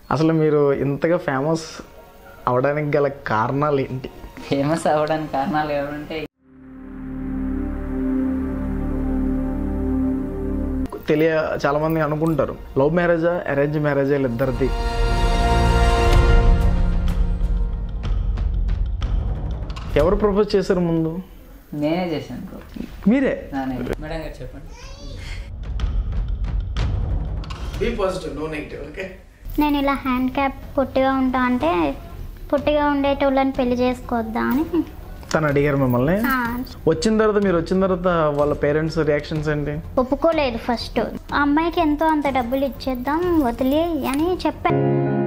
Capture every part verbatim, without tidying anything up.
అసలు మీరు ఇంతగా ఫేమస్ అవడానికి గల కారణాలు ఏంటి? ఫేమస్ అవ్వడానికి కారణాలు ఏమంటే తెలియ చాలామంది అనుకుంటారు లవ్ మ్యారేజా అరేంజ్ మ్యారేజా ఇద్దరిది. ఎవరు ప్రపోజ్ చేశారు ముందు? నేనే చేశాను. మీరే? మేడం గారు చెప్పండి. Be positive, no negative. Okay. నేను ఇలా హ్యాండ్ క్యాప్ పొట్టిగా ఉంటా అంటే పొట్టిగా ఉండేటోళ్ళని పెళ్లి చేసుకోవద్దా అని తను అడిగారు మిమ్మల్ని. వచ్చిన తర్వాత మీరు వచ్చిన తర్వాత వాళ్ళ పేరెంట్స్ రియాక్షన్స్ ఏంటి? ఒప్పుకోలేదు. ఫస్ట్ ఆ అమ్మాయికి ఎంతో అంత డబ్బులు ఇచ్చేద్దాం వదిలే అని చెప్పాను.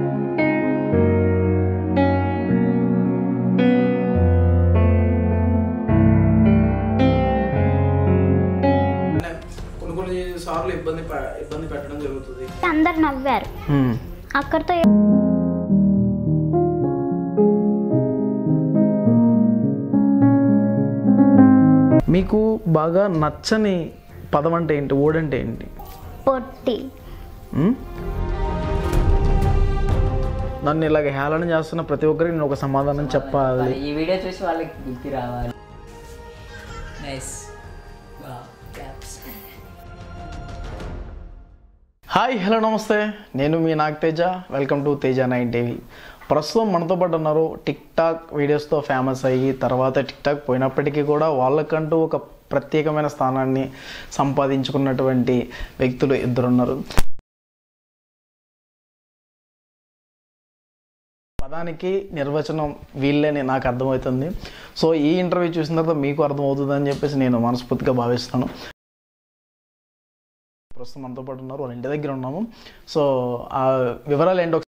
కొన్ని కొన్ని సార్లు ఇబ్బంది ఇబ్బంది పెట్టడం జరుగుతుంది. అందరు నవ్వారు. అక్కడితో మీకు బాగా నచ్చని పదం అంటే ఏంటి? ఓడంటే ఏంటి? పొట్టి. నన్ను ఇలాగ హేళన చేస్తున్న ప్రతి ఒక్కరికి నేను ఒక సమాధానం చెప్పాలి. ఈ వీడియో చూసి వాళ్ళకి గుర్తు రావాలి. నైస్. హాయ్, హలో, నమస్తే. నేను మీ Nagateja. Welcome to Teja nine TV. ప్రస్తుతం మనతో పాటు ఉన్నారు టిక్ టాక్ వీడియోస్తో ఫేమస్ అయ్యి తర్వాత టిక్ టాక్ పోయినప్పటికీ కూడా వాళ్ళకంటూ ఒక ప్రత్యేకమైన స్థానాన్ని సంపాదించుకున్నటువంటి వ్యక్తులు ఇద్దరున్నారు. పదానికి నిర్వచనం వీళ్ళని నాకు అర్థమవుతుంది. సో ఈ ఇంటర్వ్యూ చూసిన తర్వాత మీకు అర్థమవుతుందని చెప్పేసి నేను మనస్ఫూర్తిగా భావిస్తాను. ప్రస్తుతం మనతో పాటు ఉన్నారు, వాళ్ళ ఇంటి దగ్గర ఉన్నాము. సో ఆ వివరాలు ఏంటో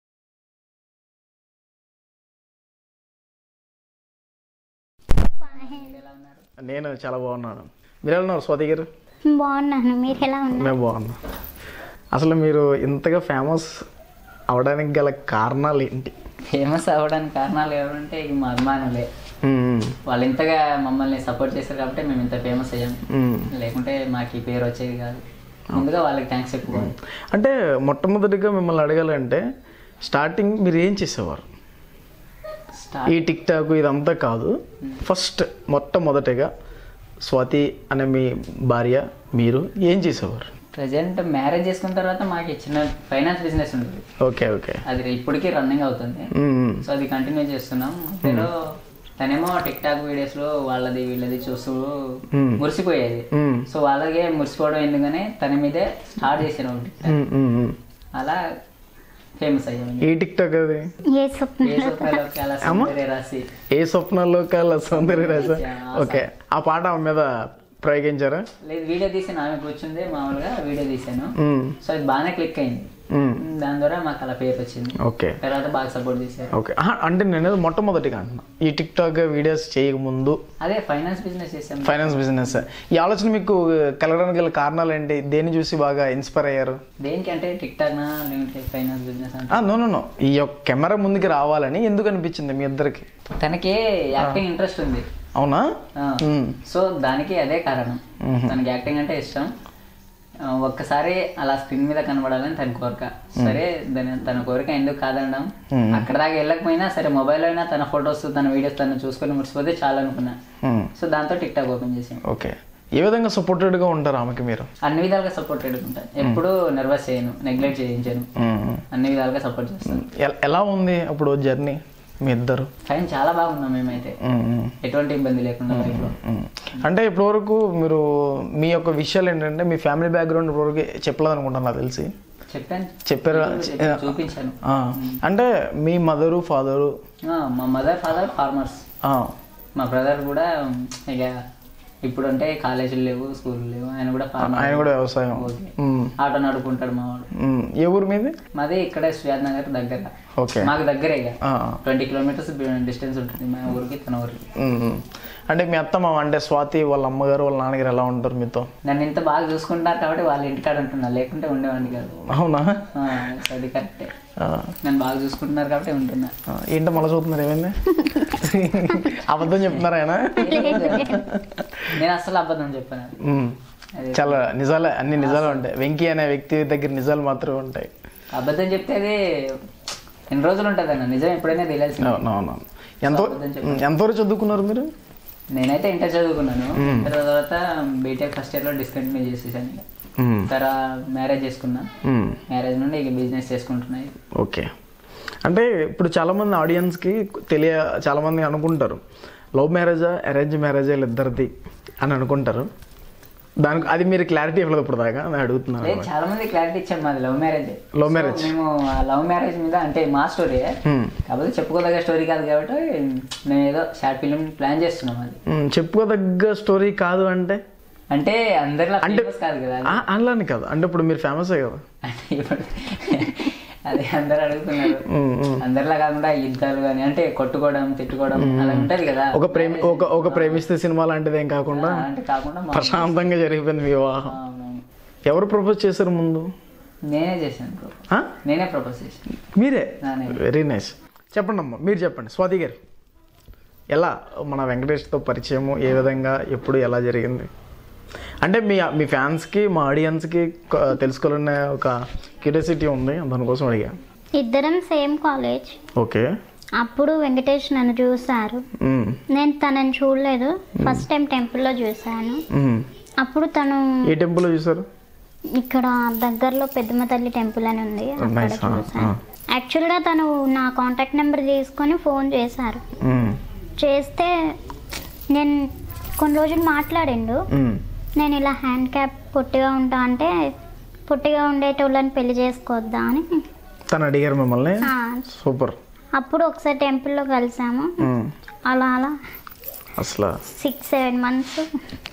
నేను చాలా బాగున్నాను. మీరు ఎలా ఉన్నారు స్వాతి గారు? బాగున్నాను. మీరు ఎలా ఉన్నారు? మేము బాగున్నాం. అసలు మీరు ఇంతగా ఫేమస్ అవడానికి గల కారణాలు ఏంటి? ఫేమస్ అవ్వడానికి కారణాలు ఏమంటే మా అభిమానులే. వాళ్ళు ఇంతగా మమ్మల్ని సపోర్ట్ చేశారు కాబట్టి మేము ఇంత ఫేమస్ అయ్యాం. లేకుంటే మాకు ఈ పేరు వచ్చేది కాదు. ముందుగా వాళ్ళకి థ్యాంక్స్ ఎక్కువ. అంటే మొట్టమొదటిగా మిమ్మల్ని అడగాలంటే స్టార్టింగ్ మీరు ఏం చేసేవారు? ఈ టిక్ టాక్ ఇదంతా కాదు, ఫస్ట్ మొట్టమొదటిగా స్వాతి అనే మీ భార్య మీరు ఏం చేసేవారు? ప్రజెంట్ మ్యారేజ్ చేసుకున్న తర్వాత మాకు చిన్న ఫైనాన్స్ బిజినెస్ ఉంటుంది. Okay okay. అది ఇప్పటికీ రన్నింగ్ అవుతుంది. సో అది కంటిన్యూ చేస్తున్నాం. నేను తనేమో టిక్ టాక్ వీడియోస్ లో వాళ్ళది వీళ్ళది చూస్తూ మురిసిపోయేది. సో వాళ్ళగే మురిసిపోవడం ఎందుకని తన మీదే స్టార్ట్ చేసాను. అలా ఫేమస్ అయ్యాము. ఏ టిక్ టాక్ అది? ఏ స్వప్నాల్లో కల సౌందర్య రాశి. ఓకే. ఆ పాట ఆమె మీద ప్రయోగించారా? లేదు, వీడియో తీసాను. ఆమె కూర్చుంది, మామూలుగా వీడియో తీసాను. సో అది బాగానే క్లిక్ అయింది. దాని ద్వారా మాకు అలా పేరు వచ్చింది. ఓకే. తర్వాత బాగా సపోర్ట్ చేశారు. ఓకే. అంటే నేను మొట్టమొదటిగా అంటున్నా ఈ టిక్ టాక్ వీడియోస్ చేయకముందు అదే ఫైనాన్స్ బిజినెస్ చేశాను. Finance business. ఈ ఆలోచన మీకు కలగడానికి గల కారణాలు ఏంటి? దేన్ని చూసి బాగా ఇన్స్పైర్ అయ్యారు? దేనికి అంటే టిక్ టాక్ నా లేదంటే ఫైనాన్స్ బిజినెస్ అంటే? నో నో నో ఈ యొక్క కెమెరా ముందుకి రావాలని ఎందుకు అనిపించింది మీ ఇద్దరికి? తనకి యాక్టింగ్ ఇంట్రెస్ట్ ఉంది. అవునా? సో దానికి అదే కారణం. తనకి యాక్టింగ్ అంటే ఇష్టం. ఒక్కసారి అలా స్క్రీన్ మీద కనబడాలని తన కోరిక. సరే దాని తన కోరిక ఎందుకు కాదనడం. అక్కడ దాకా వెళ్ళకపోయినా సరే మొబైల్ అయినా తన ఫొటోస్ తన వీడియోస్ తను చూసుకొని మురిసిపోతే చాలా అనుకున్నా. సో దాంతో టిక్ టాక్ ఓపెన్ చేసాను. ఓకే. ఏ విధంగా సపోర్టెడ్ గా ఉంటారు ఆమెకి మీరు? అన్ని విధాలుగా సపోర్టెడ్ ఉంటాను. ఎప్పుడు నర్వస్ చేయను, నెగ్లెక్ట్ చేయించాను. అన్ని విధాలుగా సపోర్ట్ చేస్తాను. ఎలా ఉంది అప్పుడు జర్నీ మీ ఇద్దరు? ఫైన్, చాలా బాగున్నాం మేమైతే. ఎటువంటి ఇబ్బంది లేకుండా. అంటే ఇప్పటివరకు మీరు మీ యొక్క విషయాలు ఏంటంటే మీ ఫ్యామిలీ బ్యాక్గ్రౌండ్ ఇప్పటివరకు చెప్పలేదు అనుకుంటాను నాకు తెలిసి. చెప్పాను. చెప్పారు, చూపించాను. అంటే మీ మదరు ఫాదరు? మా మదర్ ఫాదర్ ఫార్మర్స్. మా బ్రదర్ కూడా ఇక ఇప్పుడు అంటే కాలేజీలు లేవు, స్కూల్ లేవు. ఆయన కూడా ఆయన కూడా వ్యవసాయం, ఆటో నడుపుకుంటాడు మా వాడు. ఏ ఊరు మీది? మాది ఇక్కడే సుజాత్ నగర్ దగ్గర. మాకు దగ్గరే, ఇక ట్వంటీ కిలోమీటర్స్ డిస్టెన్స్ ఉంటుంది మా ఊరికి తన ఊరికి. అంటే మీ అత్త మామ అంటే స్వాతి వాళ్ళ అమ్మగారు వాళ్ళ నాన్నగారు ఎలా ఉంటారు మీతో? నన్ను ఇంత బాగా చూసుకుంటారు కాబట్టి వాళ్ళ ఇంటికాడ ఉంటున్నా, లేకుంటే ఉండేవాడిని కాదు. అవునా? అది కరెక్టే. నన్ను బాగా చూసుకుంటున్నారు కాబట్టి ఉంటున్నా. ఏంటో మళ్ళీ చూస్తున్నారు, ఏమైంది? అబద్ధం చెప్తున్నారు ఆయన? నేను అసలు అబద్ధం చెప్పాను. చాలా నిజాలే, అన్ని నిజాలు ఉంటాయి. వెంకీ అనే వ్యక్తి దగ్గర నిజాలు మాత్రమే ఉంటాయి. అబద్ధం చెప్తే అది ఎన్ని రోజులు ఉంటుంది అన్న నిజం ఎప్పుడైనా తెలియాల్సింది. అవునవును. ఎంత ఎంతవరకు చదువుకున్నారు మీరు? నేనైతే ఇంటర్ చదువుకున్నాను. ఇంటర్ తర్వాత బీటెక్ ఫస్ట్ ఇయర్లో డిస్కంటిన్యూ చేసేసాను. తర్వాత మ్యారేజ్ చేసుకున్నా. మ్యారేజ్ నుండి ఇక బిజినెస్ చేసుకుంటున్నాయి. ఓకే. అంటే ఇప్పుడు చాలామంది ఆడియన్స్కి తెలియ చాలామంది అనుకుంటారు లవ్ మ్యారేజా అరేంజ్ మ్యారేజా ఇద్దరిది అని అనుకుంటారు. దానికి అది మీరు క్లారిటీ ఇవ్వలేదు ఇప్పుడు దాకా నేను అడుగుతున్నాను. చాలా మంది క్లారిటీ ఇచ్చాం, మాది లవ్ మ్యారేజ్. లవ్ మ్యారేజ్ మేము లవ్ మ్యారేజ్ మీద అంటే మా స్టోరీ కాకపోతే చెప్పుకోదగ్గ స్టోరీ కాదు కాబట్టి మేము ఏదో షార్ట్ ఫిల్మ్ ప్లాన్ చేస్తున్నాం. అది చెప్పుకోదగ్గ స్టోరీ కాదు అంటే అంటే అందరిలా అంటే కాదు కదా, అలానే కాదు. అంటే ఇప్పుడు మీరు ఫేమసే కదా. అంటే ఇప్పుడు అదే అందరు అడుగుతున్నారు. అందరిలా కాకుండా యుద్ధాలు కానీ అంటే కొట్టుకోవడం తిట్టుకోవడం అలా ఉంటది కదా. ఒక ప్రేమి ఒక ఒక ప్రేమిస్తే సినిమా లాంటిది ఏం కాకుండా అంటే కాకుండా ప్రశాంతంగా జరిగిపోయింది వివాహం. ఎవరు ప్రపోజ్ చేశారు ముందు? నేనే చేశాను. నేనే ప్రపోజ్ చేశాను. మీరే? Very nice. చెప్పండి అమ్మా, మీరు చెప్పండి. స్వాతి గారు, ఎలా మన వెంకటేష్తో పరిచయము ఏ విధంగా ఎప్పుడు ఎలా జరిగింది? అంటే మీ మీ ఫ్యాన్స్కి మా ఆడియన్స్కి తెలుసుకోవాలనే ఒక క్యూరియాసిటీ ఉంది, దానికోసం అడిగా. ఇద్దరం సేమ్ కాలేజ్. ఓకే. అప్పుడు వెంకటేష్ నన్ను చూశారు, నేను తనని చూడలేదు. ఫస్ట్ టైం టెంపుల్లో చూశాను. అప్పుడు తను ఏ టెంపుల్లో చూసారు? ఇక్కడ దగ్గరలో పెద్దమ్మ తల్లి టెంపుల్ అని ఉంది, అక్కడ చూశాను. యాక్చువల్గా తను నా కాంటాక్ట్ నెంబర్ తీసుకొని ఫోన్ చేశారు. చేస్తే నేను కొన్ని రోజులు మాట్లాడిండు. నేను ఇలా హ్యాండ్ క్యాప్ పొట్టిగా ఉంటా అంటే పొట్టిగా ఉండేటోళ్ళని పెళ్లి చేసుకోవద్దా అని తను అడిగారు మిమ్మల్ని? సూపర్. అప్పుడు ఒకసారి టెంపుల్లో కలిసాము. అలా అలా అసలు సిక్స్ సెవెన్ మంత్స్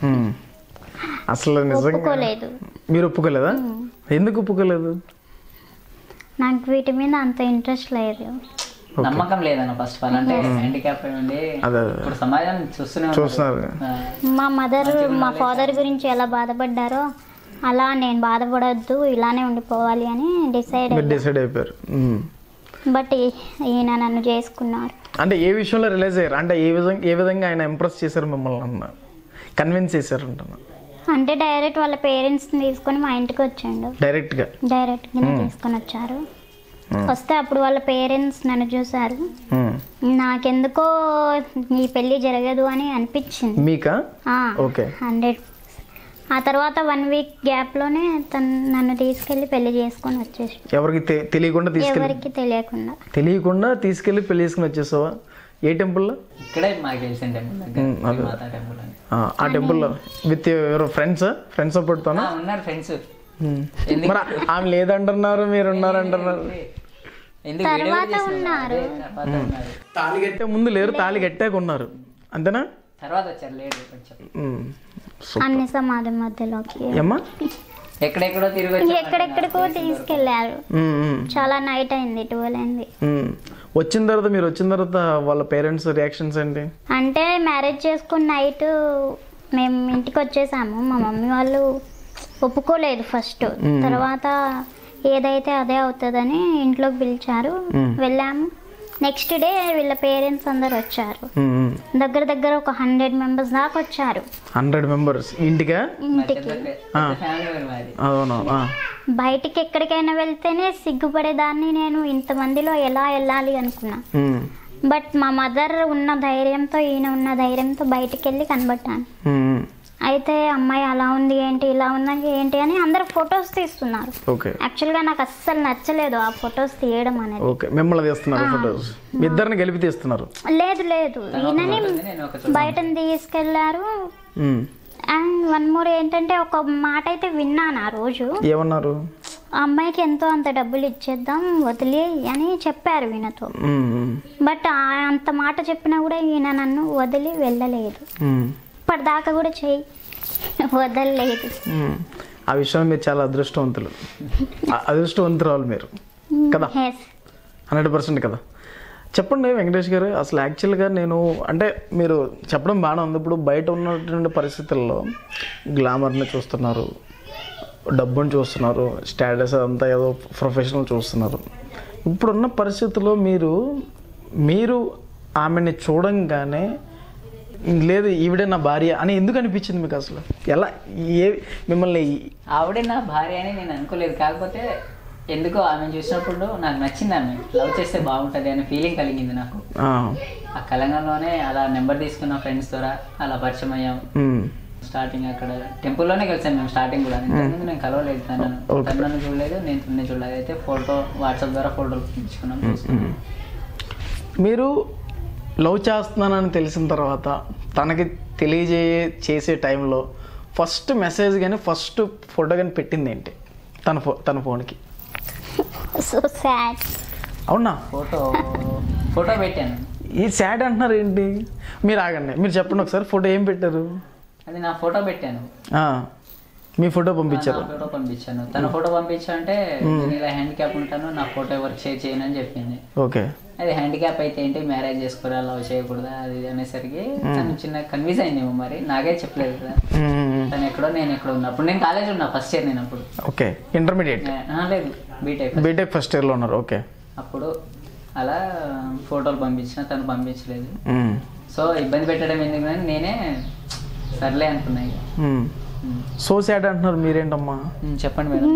అసలు ఒప్పుకోలేదు. మీరు ఒప్పుకోలేదా? ఎందుకు ఒప్పుకోలేదు? నాకు వీటి మీద అంత ఇంట్రెస్ట్ లేదు, నమ్మకం లేదన్న. ఫస్ట్ ఆఫ్ ఆల్ అంటే హ్యాండిక్యాప్ ఉండి ఇప్పుడు సమాజం చూస్తూనే చూస్తున్నారు. మా మదర్ మా ఫాదర్ గురించి ఎలా బాధపడ్డారో అలా నేను బాధపడద్దు, ఇలానే ఉండిపోవాలి అని డిసైడ్ డిసైడ్ అయిపోయారు. బట్ ఈయన నన్ను చేసుకున్నారు. అంటే ఏ విషయంలో రిలైజ్ అయ్యారు? అంటే ఏ విధంగా ఏ విధంగా ఆయన ఇంప్రెస్ చేశారు మిమ్మల్ని అన్న కన్విన్స్ చేశారు అంటున్నా? అంటే డైరెక్ట్ వాళ్ళ పేరెంట్స్ని తీసుకొని మా ఇంటికి వచ్చాడు. డైరెక్ట్గా డైరెక్ట్గా తీసుకొని వచ్చారు. వస్తే అప్పుడు వాళ్ళ పేరెంట్స్ నన్ను చూసారు. నాకెందుకో ఈ పెళ్లి జరగదు అని అనిపించింది. మీకా? ఓకే. హండ్రెడ్. ఆ తర్వాత వన్ వీక్ గ్యాప్ లోనే తను నన్ను తీసుకెళ్లి పెళ్లి చేసుకొని వచ్చేసి ఎవరికి తెలియకుండా ఎవరికి తెలియకుండా తెలియకుండా తీసుకెళ్లి పెళ్లి చేసుకుని వచ్చేసావా? ఏ టెంపుల్లో? ఇక్కడే మాకు తెలిసిన టెంపుల్. ఆ టెంపుల్లో విత్ ఎవరు ఫ్రెండ్స్? ఫ్రెండ్స్ సపోర్ట్ ఉన్నారు. ఫ్రెండ్స్ మరి ఆమె లేదంటున్నారు, మీరు ఉన్నారంటున్నారు. తర్వాత ఉన్నారు. తాళి కట్టే ముందు లేరు, తాళి కట్టాక ఉన్నారు, అంతేనా? తర్వాత వచ్చారు లేడు. అన్ని సమాధి మధ్యలోకి ఎక్కడెక్కడో తిరిగి ఎక్కడెక్కడికో తీసుకెళ్లారు. చాలా నైట్ అయింది, ట్వెల్వ్ అయింది. వచ్చిన తర్వాత మీరు వచ్చిన తర్వాత వాళ్ళ పేరెంట్స్ రియాక్షన్స్ ఏంటి? అంటే మ్యారేజ్ చేసుకున్న నైట్ మేము ఇంటికి వచ్చేసాము. మా మమ్మీ వాళ్ళు ఒప్పుకోలేదు ఫస్ట్. తర్వాత ఏదైతే అదే అవుతుందని ఇంట్లోకి పిలిచారు, వెళ్ళాము. నెక్స్ట్ డే వీళ్ళ పేరెంట్స్ అందరు వచ్చారు. దగ్గర దగ్గర ఒక హండ్రెడ్ మెంబర్స్ దాకా వచ్చారు. హండ్రెడ్ మెంబర్స్ ఇంటికా? ఇంటికి. బయటికి ఎక్కడికైనా వెళ్తేనే సిగ్గుపడేదాన్ని నేను. ఇంతమందిలో ఎలా వెళ్ళాలి అనుకున్నా. బట్ మా మదర్ ఉన్న ధైర్యంతో, ఈయన ఉన్న ధైర్యంతో బయటికి వెళ్ళి కనబడ్డాను. అయితే అమ్మాయి అలా ఉంది ఏంటి, ఇలా ఉందని ఏంటి అని అందరు ఫొటోస్ తీస్తున్నారు. యాక్చువల్ గా నాకు అస్సలు నచ్చలేదు ఆ ఫొటోస్ తీయడం అనేది. గెలిపి తీస్తున్నారు. లేదు లేదు, ఈయనని బయటని తీసుకెళ్లారు. అండ్ వన్ మోర్ ఏంటంటే ఒక మాట అయితే విన్నాను ఆ రోజు. ఏమన్నారు? అమ్మాయికి ఎంతో అంత డబ్బులు ఇచ్చేద్దాం వదిలే అని చెప్పారు ఈయనతో. బట్ అంత మాట చెప్పినా కూడా ఈయన నన్ను వదిలి వెళ్ళలేదు. ఇప్పటిదాకా కూడా చెయ్యి వదలలేదు. ఆ విషయం మీరు చాలా అదృష్టవంతులు, అదృష్టవంతురాలు మీరు కదా, హండ్రెడ్ పర్సెంట్ కదా. చెప్పండి వెంకటేష్ గారు, అసలు యాక్చువల్గా నేను అంటే మీరు చెప్పడం బాగానే ఉంది. ఇప్పుడు బయట ఉన్నటువంటి పరిస్థితుల్లో గ్లామర్ని చూస్తున్నారు, డబ్బుని చూస్తున్నారు, స్టేటస్ అంతా ఏదో ప్రొఫెషనల్ చూస్తున్నారు. ఇప్పుడున్న పరిస్థితుల్లో మీరు మీరు ఆమెని చూడంగానే లేదు ఈవిడే నా భార్య అని ఎందుకు అనిపించింది మీకు? అసలు ఎలా ఏ మిమ్మల్ని ఆవిడే నా భార్య అని నేను అనుకోలేదు. కాకపోతే ఎందుకో ఆమె చూసినప్పుడు నాకు నచ్చింది, ఆమె లవ్ చేస్తే బాగుంటుంది అనే ఫీలింగ్ కలిగింది నాకు. ఆ కలంగాలోనే అలా నెంబర్ తీసుకున్న ఫ్రెండ్స్ ద్వారా అలా పరిచయం అయ్యాం. స్టార్టింగ్ అక్కడ టెంపుల్లోనే కలిసాను మేము. స్టార్టింగ్ కూడా ఇంతకుముందు నేను కలవలేదు తనను, తనను చూడలేదు, నేను తనని చూడలేదు. అయితే ఫోటో వాట్సాప్ ద్వారా ఫోటోలు తీసుకున్నాం. మీరు లవ్ చేస్తున్నానని తెలిసిన తర్వాత తనకి తెలియజే చేసే టైంలో ఫస్ట్ మెసేజ్ కానీ ఫస్ట్ ఫోటో కానీ పెట్టింది ఏంటి తన ఫో తన ఫోన్కి? So sad. అవునా? ఫోటో ఫోటో పెట్టాను. ఈ సాడ్ అంటున్నారు ఏంటి? మీరు ఆగండి, మీరు చెప్పండి ఒకసారి. ఫోటో ఏం పెట్టారు? అది నా ఫోటో పెట్టాను. మీ ఫోటో పంపించారు? ఫోటో పంపించాను. తన ఫోటో పంపించాలంటే నేను ఇలా హ్యాండిక్యాప్ ఉంటాను, నా ఫోటో ఎవరికి షేర్ చేయను అని చెప్పింది. ఓకే. అది హ్యాండిక్యాప్ అయితే ఏంటి, మ్యారేజ్ చేసుకోరా, లవ్ చేయకూడదా అది అనేసరికి తను చిన్న కన్ఫ్యూజ్ అయిందేమో, మరి నాకే చెప్పలేదు కదా. తను ఎక్కడో నేను ఎక్కడో ఉన్నా. అప్పుడు నేను కాలేజ్ ఉన్నా, ఫస్ట్ ఇయర్ నేను అప్పుడు. ఓకే. ఇంటర్మీడియట్? లేదు, బీటెక్. బీటెక్ ఫస్ట్ ఇయర్లో ఉన్నారు. ఓకే. అప్పుడు అలా ఫోటోలు పంపించిన, తను పంపించలేదు. సో ఇబ్బంది పెట్టడం ఎందుకు నేనే సర్లే అనుకున్నాయి. సో సాడ్ అంటున్నారు మీరేంటమ్మా? చెప్పండి మేడం.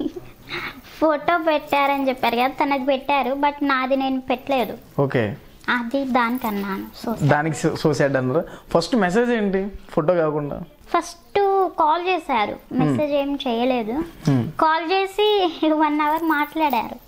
ఫోటో పెట్టారని చెప్పారు కదా, తనకు పెట్టారు, బట్ నాది నేను పెట్టలేదు. ఓకే. అది దానికన్నాను. సో దానికి సో సాడ్ అన్నారు. ఫస్ట్ మెసేజ్ ఏంటి ఫోటో కాకుండా? ఫస్ట్ కాల్ చేశారు, మెసేజ్ ఏం చేయలేదు. కాల్ చేసి వన్ అవర్ మాట్లాడారు.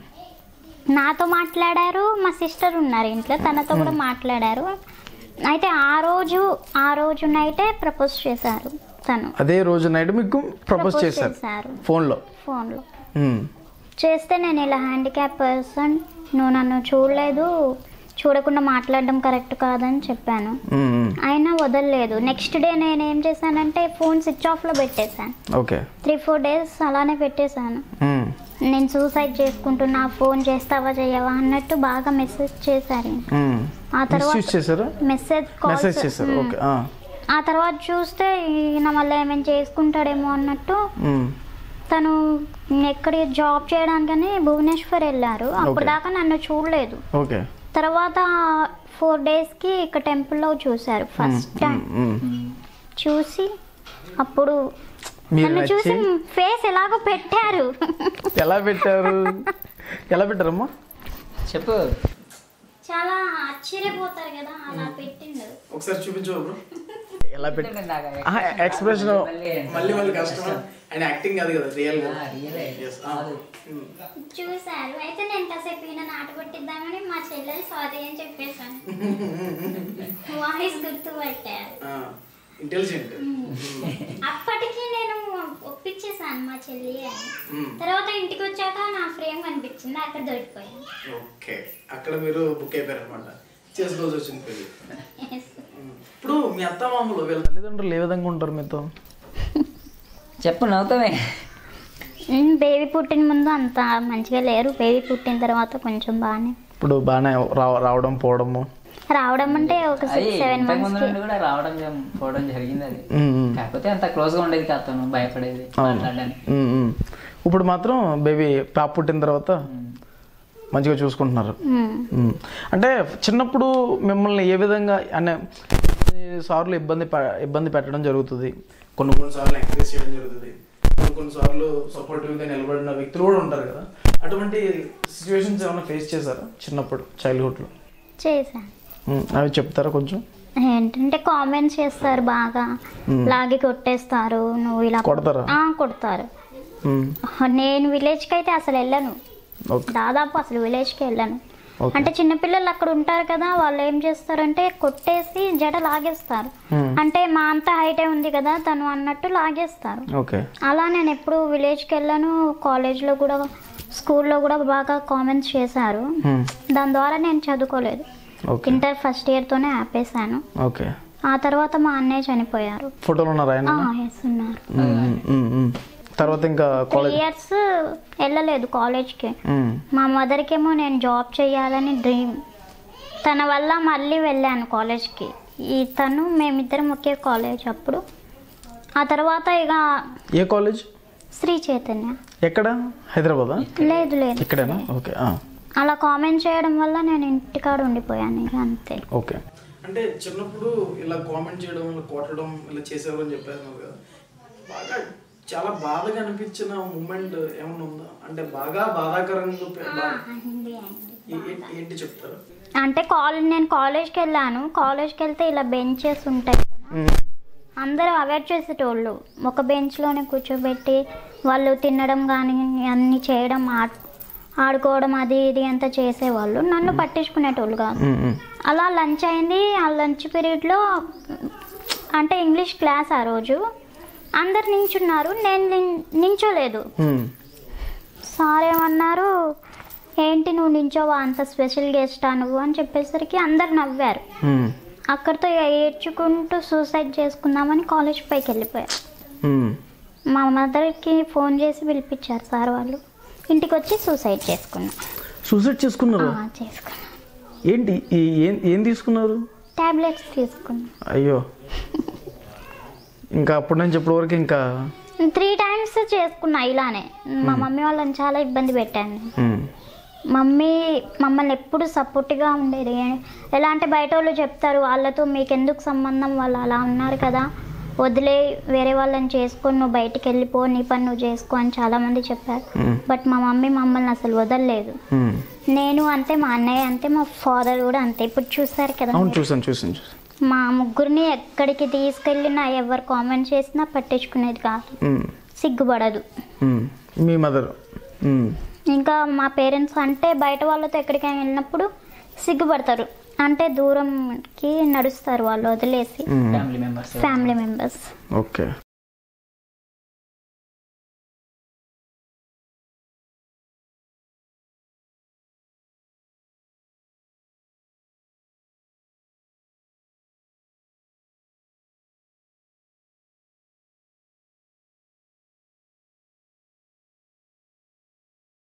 నాతో మాట్లాడారు, మా సిస్టర్ ఉన్నారు ఇంట్లో, తనతో కూడా మాట్లాడారు. అయితే ఆ రోజు ఆ రోజు నైటే ప్రపోజ్ చేశారు తను. అదే రోజు నైట్ మీకు ప్రపోజ్ చేశారు ఫోన్లో? ఫోన్లో చేస్తే నేను ఇలా హ్యాండిక్యాప్ పర్సన్, నువ్వు నన్ను చూడలేదు, చూడకుండా మాట్లాడడం కరెక్ట్ కాదని చెప్పాను. అయినా వదలలేదు. నెక్స్ట్ డే నేను ఏం చేశానంటే ఫోన్ స్విచ్ ఆఫ్లో పెట్టేశాను. ఓకే. త్రీ ఫోర్ డేస్ అలానే పెట్టేశాను. నేను సూసైడ్ చేసుకుంటున్నా, ఫోన్ చేస్తావా చేయవా అన్నట్టు బాగా మెసేజ్ చేశారు. ఆ తర్వాత మెసేజ్ కాల్, ఆ తర్వాత చూస్తే ఈయన మళ్ళీ ఏమైనా చేసుకుంటాడేమో అన్నట్టు తను ఎక్కడ జాబ్ చేయడానికని భువనేశ్వర్ వెళ్ళారు. అప్పుడు దాకా నన్ను చూడలేదు. తర్వాత ఫోర్ డేస్కి ఇక్కడ టెంపుల్లో చూశారు ఫస్ట్ టైం. చూసి అప్పుడు నన్ను చూసి ఫేస్ ఎలాగో పెట్టారు. ఎలా పెట్టారు? ఎలా పెట్టారమ్మా చెప్పు. చాలా ఆశ్చర్యపోతారు కదా, అలా పెట్టిండు. ఒకసారి చూపించు. ఎలా పెట్టిండు? ఎక్స్ప్రెషన్ మళ్ళీ మళ్ళీ కష్టం అండ్ యాక్టింగ్ కాదు కదా, రియల్ గా చూసారు. అయితే నేను కాసేపు ఈయన నాటు కొట్టిద్దామని మా చెల్లెలు స్వాతి అని చెప్పేసాను. వాయిస్ గుర్తుపట్టారు. ఇంటెలిజెంట్. అప్పటికి నేను ఒప్పించేసాను మా చెల్లి అని. తర్వాత ఇంటికి వచ్చాక నా ఫ్రేమ్ కనిపించింది, అక్కడ దొరికిపోయాను. ఓకే. అక్కడ మీరు బుక్ అయిపోయారు అనమాట, చేసుకోవాల్సి వచ్చింది పెళ్ళి. ఇప్పుడు మీ అత్త మామూలు వీళ్ళ తల్లిదండ్రులు ఏ విధంగా ఉంటారు మీతో? చెప్పు, నవ్వుతావే. బేబీ పుట్టిన ముందు అంత మంచిగా లేరు, బేబీ పుట్టిన తర్వాత కొంచెం బాగానే. ఇప్పుడు బాగానే రావడం పోవడము? రావడం అంటే ఒక సిక్స్ సెవెన్ మంత్స్ కూడా రావడం పోవడం జరిగింది. అది కాకపోతే అంత క్లోజ్ గా ఉండేది కాదు, భయపడేది మాట్లాడడానికి. ఇప్పుడు మాత్రం బేబీ పాప పుట్టిన తర్వాత మంచిగా చూసుకుంటున్నారు. అంటే చిన్నప్పుడు మిమ్మల్ని ఏ విధంగా అనే సార్లు ఇబ్బంది ఇబ్బంది పెట్టడం జరుగుతుంది, కొన్ని కొన్ని సార్లు ఎంకరేజ్ చేయడం జరుగుతుంది, కొన్ని కొన్ని సార్లు సపోర్టివ్గా నిలబడిన వ్యక్తులు కూడా ఉంటారు కదా, అటువంటి సిచ్యువేషన్స్ ఏమైనా ఫేస్ చేశారా చిన్నప్పుడు చైల్డ్హుడ్లో? చేశాను. అవి చెప్తారా కొంచెం? ఏంటంటే కామెంట్స్ చేస్తారు, బాగా లాగి కొట్టేస్తారు. నువ్వు ఇలా కొడతారా? కొడతారు. నేను విలేజ్కి అయితే అసలు వెళ్ళను, దాదాపు అసలు విలేజ్కి వెళ్ళను. అంటే చిన్నపిల్లలు అక్కడ ఉంటారు కదా, వాళ్ళు ఏం చేస్తారంటే కొట్టేసి జడ లాగేస్తారు. అంటే మా అంత హైటే ఉంది కదా తను అన్నట్టు లాగేస్తారు. అలా నేను ఎప్పుడు విలేజ్కి వెళ్ళను. కాలేజ్లో కూడా స్కూల్లో కూడా బాగా కామెంట్స్ చేశారు, దాని ద్వారా నేను చదువుకోలేదు. ఇంటర్ ఫస్ట్ ఇయర్ తోనే ఆపేశాను. ఆ తర్వాత మా అన్నయ్య చనిపోయారు. ఫోటోలు ఉన్నారు? తర్వాత ఇంకా త్రీ ఇయర్స్ వెళ్ళలేదు కాలేజ్కి. మా మదర్కి ఏమో నేను జాబ్ చేయాలని డ్రీమ్, తన వల్ల మళ్ళీ వెళ్ళాను కాలేజ్కి. ఈ తను మేమిద్దరం ఒకే కాలేజ్ అప్పుడు. ఆ తర్వాత ఇక ఏ కాలేజ్? శ్రీ చైతన్య. ఎక్కడ? హైదరాబాద్? లేదు లేదు, ఇక్కడేనా? ఓకే. అలా కామెంట్ చేయడం వల్ల నేను ఇంటికాడ ఉండిపోయాను ఇక అంతే. ఓకే. అంటే చిన్నప్పుడు ఇలా కామెంట్ చేయడం, ఇలా కొట్టడం ఇలా చేసేవారని చెప్పారు కదా, బాగా చాలా బాధగా అనిపించిన మూమెంట్ ఏమైనా ఉందా? అంటే బాగా బాధాకరంగా బా- ఏ- ఏ- ఏంటి చెప్తారు? అంటే కాలేజ్ నేను కాలేజ్కి వెళ్ళాను. కాలేజ్కి వెళ్తే ఇలా బెంచెస్ ఉంటాయి కదా, అందరూ అవాయిడ్ చేసేటోళ్ళు. ఒక బెంచ్లోనే కూర్చోబెట్టి వాళ్ళు తినడం కానీ అన్నీ చేయడం, ఆడ్ ఆడుకోవడం అది ఇది అంతా చేసేవాళ్ళు. నన్ను పట్టించుకునేటోళ్ళు కాదు. అలా లంచ్ అయింది. ఆ లంచ్ పీరియడ్లో అంటే ఇంగ్లీష్ క్లాస్ ఆ రోజు అందరు నించున్నారు, నేను నిం- నించోలేదు. సార్ ఏమన్నారు, ఏంటి నువ్వు నించోవా, అంత స్పెషల్ గెస్టా నువ్వు అని చెప్పేసరికి అందరు నవ్వారు. అక్కడితో ఏడ్చుకుంటూ సూసైడ్ చేసుకుందామని కాలేజ్ పైకి వెళ్ళిపోయారు. మా మదర్కి ఫోన్ చేసి పిలిపించారు సార్ వాళ్ళు. ఇంటికి వచ్చి సూసైడ్ చేసుకున్నా. సూసైడ్ చేసుకున్నారు? ఆ, చేసుకున్నా. ఏంటి ఈ- ఏం ఏం తీసుకున్నారు? టాబ్లెట్స్ తీసుకున్నా. అయ్యో, ఇంకా అప్పటి నుంచి ఇప్పటి వరకు ఇంకా త్రీ టైమ్స్ చేసుకున్నా ఇలానే. మా మమ్మీ వాళ్ళని చాలా ఇబ్బంది పెట్టాను. మ్మ్. మమ్మీ మమ్మల్ని ఎప్పుడు సపోర్ట్గా ఉండేది. ఎలా అంటే బయట వాళ్ళు చెప్తారు, వాళ్ళతో మీకు ఎందుకు సంబంధం, వాళ్ళు అలా ఉన్నారు కదా, వదిలే వేరే వాళ్ళని చేసుకొని నువ్వు బయటికి వెళ్ళిపో, నీ పని నువ్వు చేసుకో అని చాలామంది చెప్పారు. బట్ మా మమ్మీ మమ్మల్ని అసలు వదలలేదు. మ్మ్. నేను అంతే, మా అన్నయ్య అంతే, మా ఫాదర్ కూడా అంతే. ఇప్పుడు చూసారు కదా, అవును చూసాను చూసాను చూసాను. మా ముగ్గురిని ఎక్కడికి తీసుకెళ్ళినా ఎవరు కామెంట్ చేసినా పట్టించుకునేది కాదు, మ్మ్. సిగ్గుపడదు. మ్మ్. మీ మదర్. మ్మ్. ఇంకా మా పేరెంట్స్ అంటే బయట వాళ్ళతో ఎక్కడికైనా వెళ్ళినప్పుడు సిగ్గుపడతారు. అంటే దూరంకి నడుస్తారు వాళ్ళు వదిలేసి, family members. Family members. Okay.